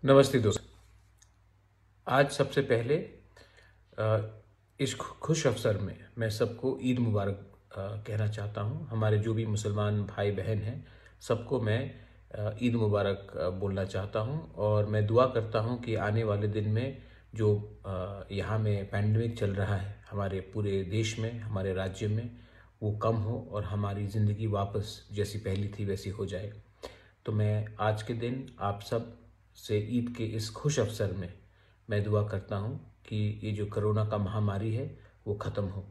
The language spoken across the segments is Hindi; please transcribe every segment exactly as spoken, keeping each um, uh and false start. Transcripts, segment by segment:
नमस्ते दोस्त। आज सबसे पहले अ, इस खु- खुश अवसर में मैं सबको ईद मुबारक अ, कहना चाहता हूँ। हमारे जो भी मुसलमान भाई बहन हैं सबको मैं अ, ईद मुबारक अ, बोलना चाहता हूँ और मैं दुआ करता हूँ कि आने वाले दिन में जो अ, यहाँ में पैंडमिक चल रहा है हमारे पूरे देश में, हमारे राज्य में, वो कम हो और हमारी ज़िंदगी वापस जैसी पहली थी वैसी हो जाए। तो मैं आज के दिन आप सब से ईद के इस खुश अवसर में मैं दुआ करता हूँ कि ये जो कोरोना का महामारी है वो ख़त्म हो।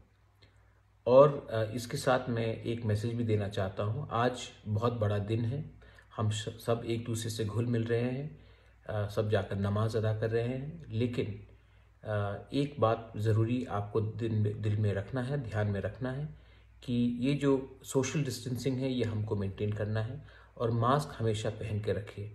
और अ, इसके साथ मैं एक मैसेज भी देना चाहता हूँ। आज बहुत बड़ा दिन है, हम श- सब एक दूसरे से घुल मिल रहे हैं, अ, सब जाकर नमाज अदा कर रहे हैं। लेकिन अ, एक बात ज़रूरी आपको दिल में दिल में रखना है, ध्यान में रखना है कि ये जो सोशल डिस्टेंसिंग है ये हमको मेंटेन करना है और मास्क हमेशा पहन के रखिए।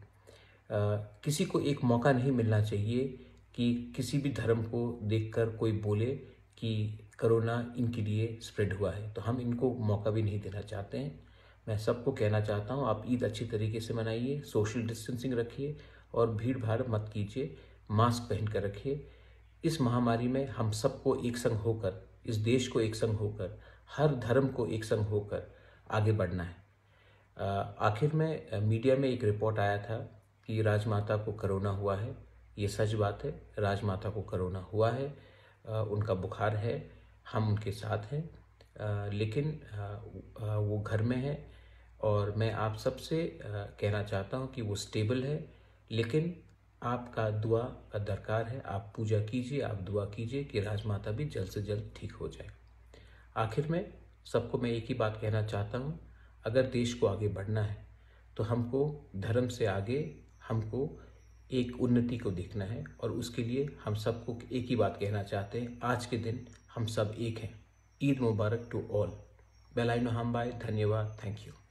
अ, किसी को एक मौका नहीं मिलना चाहिए कि किसी भी धर्म को देखकर कोई बोले कि कोरोना इनके लिए स्प्रेड हुआ है, तो हम इनको मौका भी नहीं देना चाहते हैं। मैं सबको कहना चाहता हूँ आप ईद अच्छी तरीके से मनाइए, सोशल डिस्टेंसिंग रखिए और भीड़ भाड़ मत कीजिए, मास्क पहन कर रखिए। इस महामारी में हम सबको एक संग होकर, इस देश को एक संग होकर, हर धर्म को एक संग होकर आगे बढ़ना है। अ, आखिर में अ, मीडिया में एक रिपोर्ट आया था कि राजमाता को कोरोना हुआ है। ये सच बात है, राजमाता को कोरोना हुआ है, अ, उनका बुखार है, हम उनके साथ हैं। अ, लेकिन अ, अ, वो घर में है और मैं आप सबसे अ, कहना चाहता हूँ कि वो स्टेबल है। लेकिन आपका दुआ का दरकार है, आप पूजा कीजिए, आप दुआ कीजिए कि राजमाता भी जल्द से जल्द ठीक हो जाए। आखिर में सबको मैं एक ही बात कहना चाहता हूँ, अगर देश को आगे बढ़ना है तो हमको धर्म से आगे हमको एक उन्नति को देखना है और उसके लिए हम सबको एक ही बात कहना चाहते हैं, आज के दिन हम सब एक हैं। ईद मुबारक टू ऑल। बेलाइनो हम बाय, धन्यवाद, थैंक यू।